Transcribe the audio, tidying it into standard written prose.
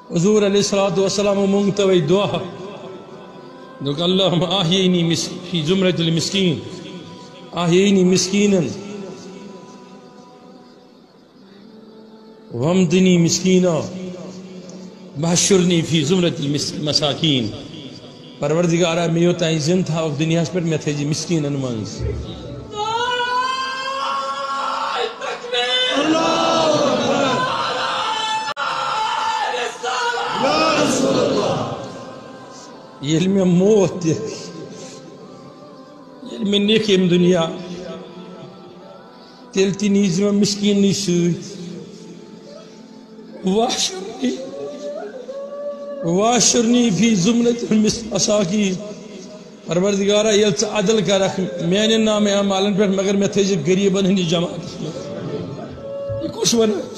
حضور علیہ السلام منگتوی دعا دوك اللهم أحييني في زمرة المسكين أحييني مسكينا وامدني مسكينا بحشرني في زمرة المساكين پروردگارہ میں یوتا ہی زند تھا وقت دنیا پر میں تھے جی مسکین انمانز یہ علم موت یہ علم نیکیم دنیا تلتی نیزم مسکین نیسوی واشرنی فی زمرت المساکین پروردگارہ یہ عدل کا رکھ میں نے نام اعمالن پر مگر میں تھے جب غریبن ہنی جماعت یہ کچھ بنا